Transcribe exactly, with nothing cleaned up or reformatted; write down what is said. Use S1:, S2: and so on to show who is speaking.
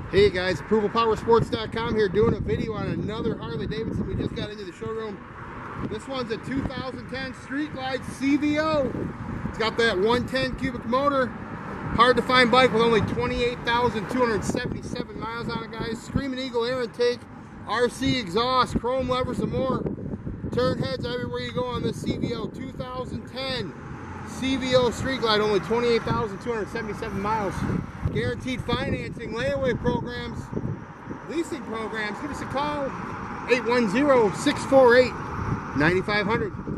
S1: Hey guys, approval power sports dot com here doing a video on another Harley Davidson we just got into the showroom. This one's a two thousand ten Street Glide C V O. It's got that one ten cubic motor. Hard to find bike with only twenty-eight thousand two hundred seventy-seven miles on it, guys. Screaming Eagle air intake, R C exhaust, chrome levers and more. Turn heads everywhere you go on this C V O. two thousand ten C V O Street Glide, only twenty-eight thousand two hundred seventy-seven miles. Guaranteed financing, layaway programs, leasing programs. Give us a call, eight one zero, six four eight, nine five zero zero.